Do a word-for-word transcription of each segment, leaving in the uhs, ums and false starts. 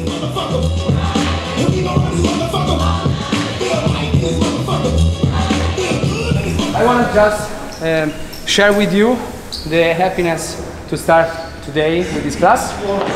I want to just um, share with you the happiness to start today with this class.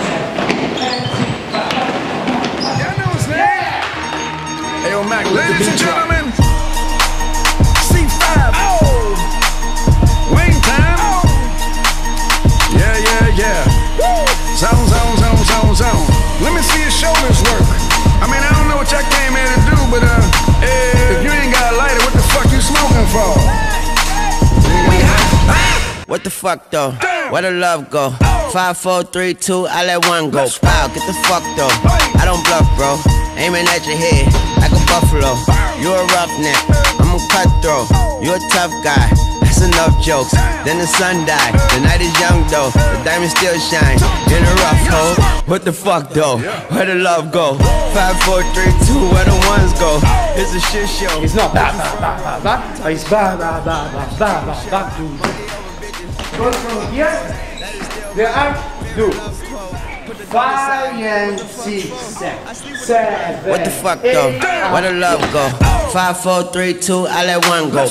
Hey, yo, Mac, ladies and gentlemen, C five, oh, Wayne time, oh, yeah, yeah, yeah, zone, zone, zone, zone, zone. Let me see your shoulders work. I mean, I don't know what y'all came here to do, but uh, if you ain't got a lighter, what the fuck you smoking for? What the fuck though? Where the love go? Five, four, three, two, I let one go. Wow, get the fuck though. I don't bluff, bro. Aiming at your head like a buffalo. You a roughneck, I'm a cutthroat. You a tough guy. That's enough jokes. Then the sun died. The night is young though. The diamond still shine in a rough hole. What the fuck though? Where the love go? Five, four, three, two, where the ones go? It's a shit show. It's not ba ba ba ba ba, it's ba ba ba ba ba ba ba. Go from here. There are two, five and six, seven. What the fuck though? Where the love go? Five, four, three, two, I let one go.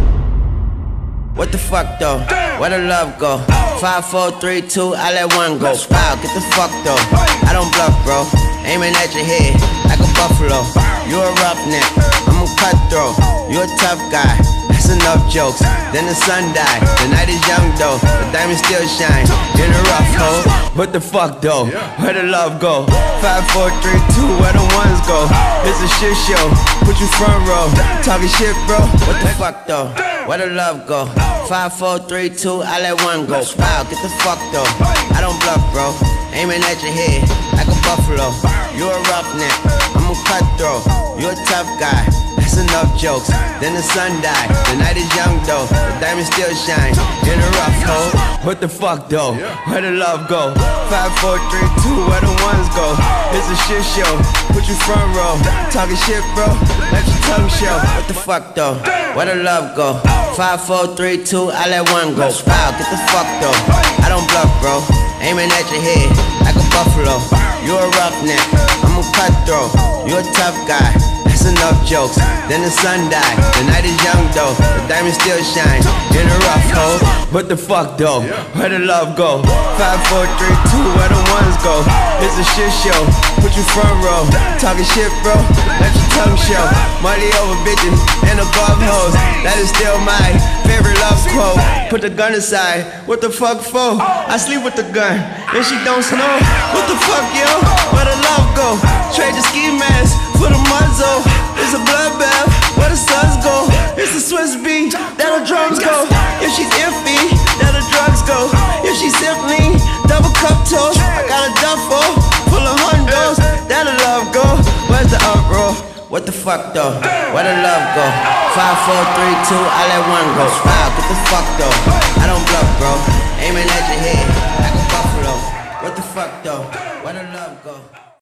What the fuck though? Where the love go? Five, four, three, two, I let one go. Wow, get the fuck though. I don't bluff, bro. Aiming at your head like a buffalo. You a roughneck, I'm a cutthroat. You a tough guy. That's enough jokes. Then the sun died. The night is young though. The diamond still shine in a rough hole. What the fuck though? Where the love go? Five, four, three, two, where the ones go? It's a shit show. Put you front row. Talking shit, bro. What the fuck though? Where the love go? Five, four, three, two, I let one go. Wow, get the fuck though. I don't bluff, bro. Aiming at your head like a buffalo. You a roughneck, I'm a cutthroat. You a tough guy. That's enough jokes. Then the sun died. The night is young though. The diamond still shine in a rough hole. What the fuck though? Where the love go? Five, four, three, two, where the ones go? It's a shit show. Put you front row. Talking shit, bro. Let your tongue show. What the fuck though? Where the love go? Five, four, three, two, I let one go. Wow, get the fuck though. I don't bluff, bro. Aiming at your head like a buffalo. You a roughneck, I'm a cutthroat. You a tough guy. That's enough jokes. Then the sun died. The night is young though. The diamond still shine in a rough hole. What the fuck though? Where the love go? Five, four, three, two, where the ones go? It's a shit show. Put you front row. Talking shit, bro. Let your tongue show. Money over bitches and above hoes. That is still my favorite love quote. Put the gun aside. What the fuck for? I sleep with the gun and she don't snow. What the fuck, yo? Where the love go? Trade the ski mask for the muzzle. It's a bloodbath, where the suns go. It's a Swiss beat, that the drums go. If she's iffy, that the drugs go. If she's simply double cup toast, I got a duffel full of hundos. That the love go. Where's the uproar? What the fuck though? Where the love go? Five, four, three, two, I let one go. Wow, get the fuck though. I don't bluff, bro. Aiming at your head like a buffalo. What the fuck though? Where the love go?